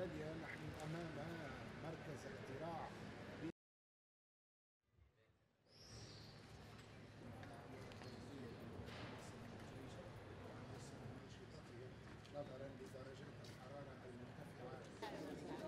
التالية نحن أمام مركز اقتراع نظرا لدرجات الحرارة المرتفعة.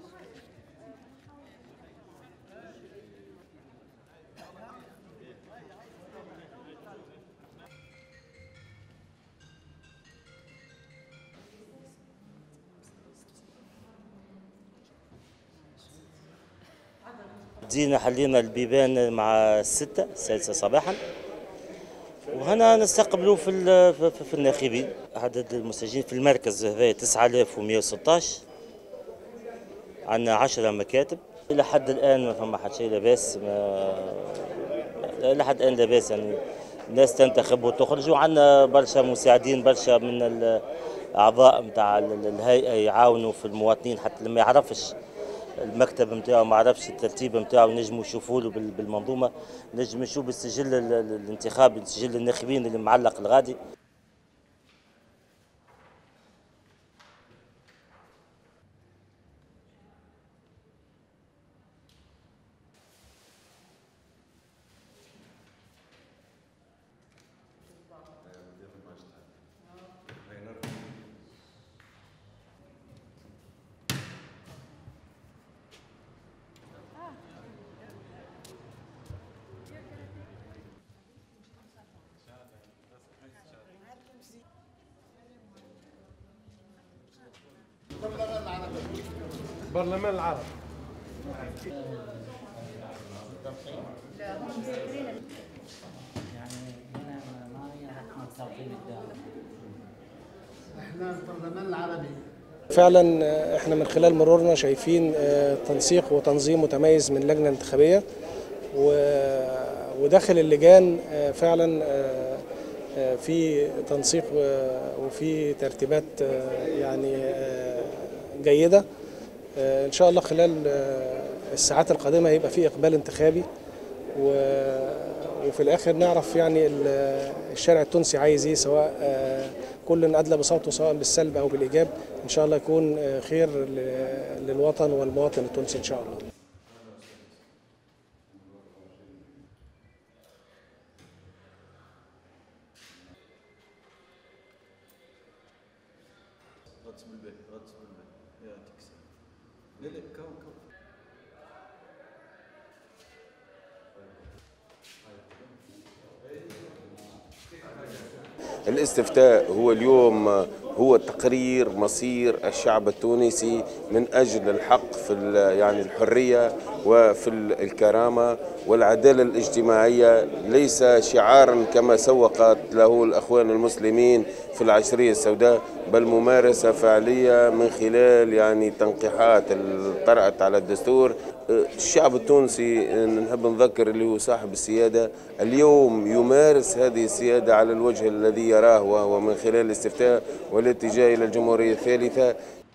جينا حلينا البيبان مع السادسة صباحا، وهنا نستقبلوا في الناخبين. عدد المسجلين في المركز هذا 9116. عندنا 10 مكاتب. إلى حد الآن ما فما حد شيء لاباس، إلى حد الآن لاباس، يعني الناس تنتخب وتخرج، وعندنا برشا مساعدين، برشا من الأعضاء نتاع الهيئة يعاونوا في المواطنين حتى لما يعرفش المكتب نتاعو، ما عرفش الترتيب نتاعو، نجموا يشوفوا له بالمنظومه، نجم نشوف بالسجل الانتخابي، سجل الناخبين اللي معلق الغادي. البرلمان العربي. احنا البرلمان العربي. فعلا احنا من خلال مرورنا شايفين تنسيق وتنظيم متميز من اللجنة الانتخابية، وداخل اللجان فعلا في تنسيق وفي ترتيبات يعني جيدة. ان شاء الله خلال الساعات القادمة هيبقى في اقبال انتخابي، وفي الاخر نعرف يعني الشارع التونسي عايز ايه، سواء كل ادلى بصوته سواء بالسلب او بالايجاب. ان شاء الله يكون خير للوطن والمواطن التونسي ان شاء الله. الاستفتاء هو اليوم هو تقرير مصير الشعب التونسي من أجل الحق في يعني الحرية وفي الكرامة والعدالة الاجتماعية، ليس شعارا كما سوقت له الأخوان المسلمين في العشرية السوداء، بل ممارسة فعلية من خلال يعني تنقيحات طرأت على الدستور. الشعب التونسي نحب نذكر اللي هو صاحب السيادة اليوم يمارس هذه السيادة على الوجه الذي يراه، وهو من خلال الاستفتاء والاتجاه إلى الجمهورية الثالثة.